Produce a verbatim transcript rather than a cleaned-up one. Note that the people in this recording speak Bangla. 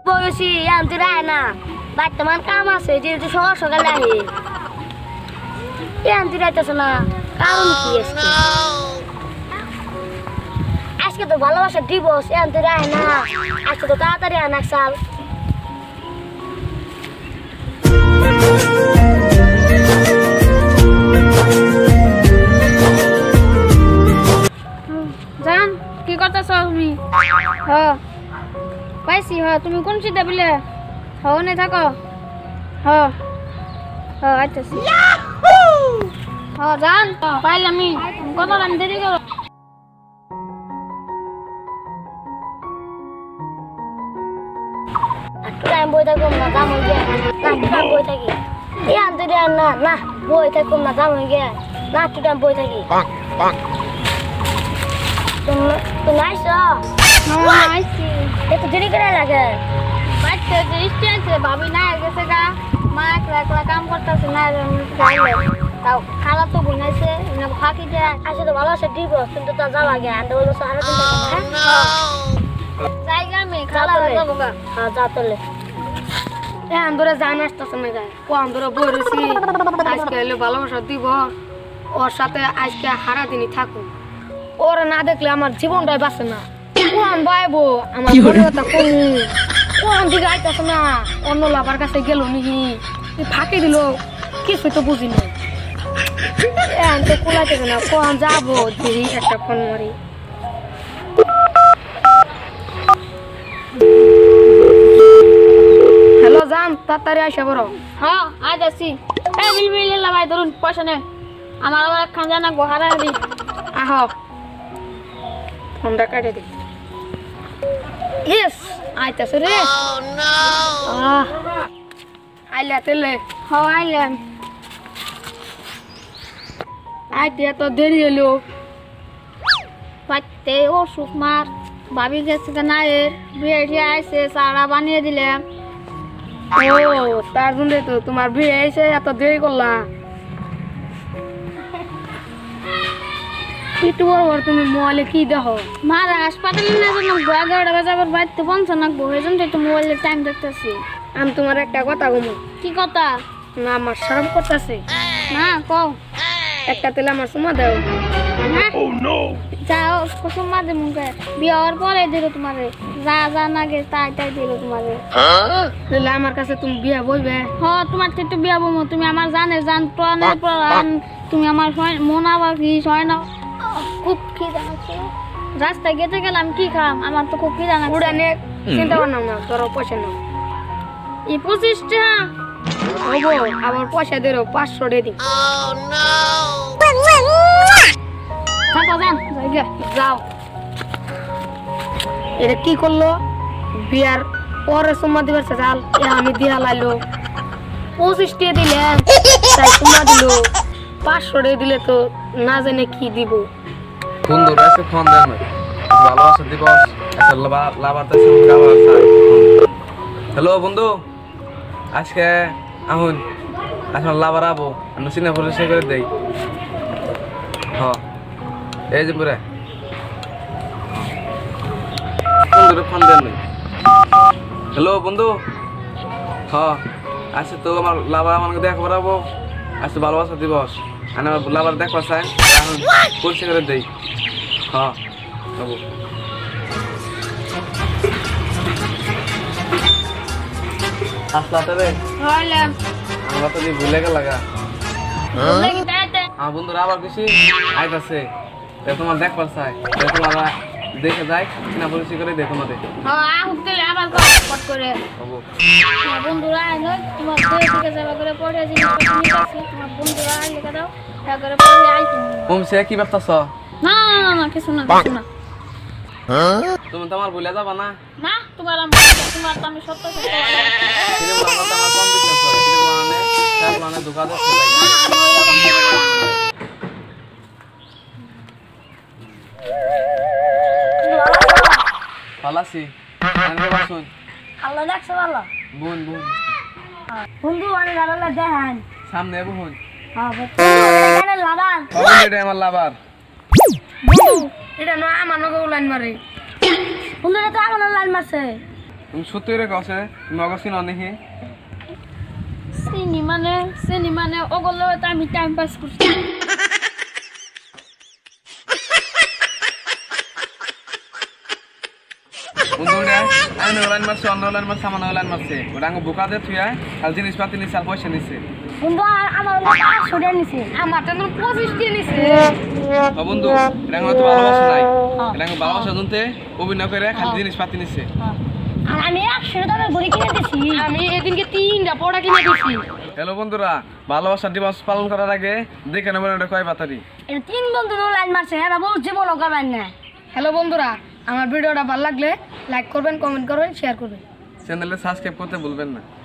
বলছি আনতে রায় না বর্তমান কাম আছে যেহেতু সকাল সকালে আহি আনতে রাইতেছে না কারণ কি আজকে আজকে তো ভালোবাসা দিবস আনতে রায় না আজকে তো তাড়াতাড়ি আনাক সাল জান কি করতেছ তুমি হ্যাঁ পাইছি হ্যাঁ তুমি কোন সিটে বিলে হ্যাঁ নেই থাকো হ্যাঁ হ্যাঁ আচ্ছা হ্যাঁ জান পাইলে আমি কত আমি দেরি করো টাইম বই থাকুম না দাম হয়ে গিয়ে না বই থাকি এই আনতে না না বই থাকুম না দাম হয়ে গিয়ে না একটু টাইম বই থাকি তুমি আইসো হ্যাঁ আইছি একটু দেরি করে লাগে বাচ্চা যে স্টেজে ভাবি না গেছে গা মা একলা একলা কাম করতেছে না তাও খালা তো বুনাইছে না ফাঁকি দেয় আসলে তো ভালোবাসা দিব কিন্তু তা যাওয়া গে আনতে বললো সারা দিন জায়গা আমি খালা যাবো গা হ্যাঁ যা তোলে এখন ধরে জান আসতেছে না গায়ে কম ধরে বই রয়েছি আজকে এলে ভালোবাসা দিব ওর সাথে আজকে সারা দিনই থাকুক ওরা না দেখলে আমার জীবনটাই বাঁচে না কোন ভাইবো আমার কথা কোন কোন দিকে আইতেছে না অন্য লাভার কাছে গেল নাকি ফাঁকি দিল কিছু তো বুঝি না এখন তো কোলাইতেছে না কোন যাবো দিদি একটা ফোন মারি হ্যালো জান তাড়াতাড়ি আসা বড় হ্যাঁ আজ আসি এই বিল বিল ভাই ধরুন পয়সা নে আমার আবার একখান জানা গোহারা দি আহ ফোনটা কাটে দি ইয়েস আইতাছে রে আহ আইলা তেলে হ্যাঁ আইলাম আইতে তো দেরি হলো পাইতে ও সুকুমার ভাবি গেছে না এর বিয়ে আইসে সারা বানিয়ে দিলাম ও তার জন্য তো তোমার বিয়ে এসে এত দেরি করলা একটু বড় তুমি মোবাইলে কি দেখো মারা হাসপাতালে না জন্য এগারোটা বাজে আবার বাড়িতে পৌঁছা নাকবো এই জন্য একটু মোবাইলে টাইম দেখতেছি আমি তোমার একটা কথা বলবো কি কথা না আমার শরম করতেছে না কও একটা তেলে আমার সুমা দাও যাও সুমা দে মুখে বিয়ে হওয়ার পরে দিল তোমারে যা যা না গে তাই তাই দিল তোমারে তাহলে আমার কাছে তুমি বিয়ে বলবে হ্যাঁ তোমার থেকে বিয়ে বলবো তুমি আমার জানে জান প্রাণের প্রাণ তুমি আমার মন আবার কি হয় না খুব খিদে আছে রাস্তায় গেতে গেলাম কি খাম আমার তো খুব খিদে আছে উড়ানে চিন্তা করো না তোর পয়সা নাও এই পঁচিশ টাকা হবো আবার পয়সা দেরো পাঁচশো ডে দিই থাকো যান যাও এটা কি করলো বিয়ার পরে সুম্মা দিবার চাল আমি দিয়া লাইলো পঁচিশ টাকা দিলে তাই সুম্মা দিল পাঁচশো টাকা দিলে তো না জানে কি দিব বন্ধু রাসে ফোন দেন ভালোবাসা দিবস আচ্ছা লাভারতে সঙ্গে গাওয়া চাই হ্যালো বন্ধু আজকে আহুন আসলে লাভার আবো আমি সিনে পরিচয় করে দেই হ্যাঁ এই যে পুরা বন্ধুরে ফোন দেন হ্যালো বন্ধু হ্যাঁ আচ্ছা তো আমার লাভার আমাকে দেখা করাবো আজকে ভালোবাসা দিবস আমি আমার লাভার দেখবা চাই এখন পরিচয় করে দেই হ্যাঁ বাবু আসলাতে রে হইলাম আমরা তো দি ভুলে গেল লাগা ভুলে কি তাইতে আমার বন্ধুরা আবার কিছু আইতাছে তে তোমার দেখবার চাই তে তোমরা দেখে যাই না পরিচয় করে দে তোমাদের হ্যাঁ আ হুকলে আবার কট করে বাবু বন্ধুরা আইলো তোমার দেহ থেকে যাবা করে পড়ে জিনিস তুমি কাছে তোমার বন্ধুরা আইলে দাও তা করে পড়ে আইতো তুমি সে কি ভাবতাছ না না না কিছু না কিছু না তুমি তো আমার ভুলে যাবা না না তোমার তোমার তো আমি সত্য সত্য সিনে বলা তো আমার কম বিশ্বাস করে সিনে বলানে তার বলানে ধোকা দিচ্ছে পালাসি আনবে বাসুন আল্লাহ দেখছো ভালো বোন বোন বন্ধু অনেক ভালো দেখেন সামনে বোন হ্যাঁ এখানে লাগান এটা আমার লাভার এটা না আমার নগো লাইন মারে বন্ধু এটা তো আমার লাইন মারছে তুমি সত্যি রে কছে তুমি অগসিন অনেকে চিনি মানে চিনি মানে ওগুলো তো আমি টাইম পাস করছি বন্ধুরা আমি অনলাইন মারছে অনলাইন মারছে আমার অনলাইন মারছে ওটা আঙ্গ বোকা দে তুই আর জিনিসপাতি নিচ্ছে আর পয়সা নিচ্ছে বন্ধু আর- আমার পাঁচশো টাকা নিছে আমার তো পঁচিশ দিয়ে নিছে ও বন্ধু এটা তো ভালোবাসা নাই এটা ভালোবাসা জনতে অভিনয় করে খালি জিনিসপাতি নিচ্ছে আর আমি একশো টাকা ঘড়ি কিনে দিছি আমি এদিনকে তিনটা পড়া কিনে দিছি হ্যালো বন্ধুরা ভালোবাসা দিবস পালন করার আগে দেখে নেবেন ওটা কয় পাতারি এটা তিন বন্ধু লাইন মারছে হ্যাঁ বাবু জীবন করবেন না হ্যালো বন্ধুরা আমার ভিডিওটা ভালো লাগলে লাইক করবেন কমেন্ট করবেন শেয়ার করবেন চ্যানেলে সাবস্ক্রাইব করতে ভুলবেন না।